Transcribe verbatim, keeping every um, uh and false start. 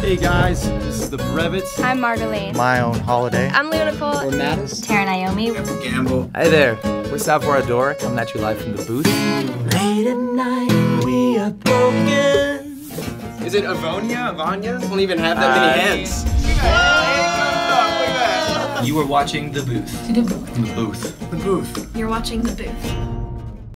Hey guys, this is the Brevets. I'm Margolene. My own holiday. I'm Leo Nicole. We're Mattis. Tara Naomi. Gamble. Hey there, we're Salvador Adora, coming at you live from the booth. Late at night, we are broken. Is it Avonia? Avonia? Don't even have that many hands. You are watching The Booth. The booth. The Booth. The booth. You're watching The Booth.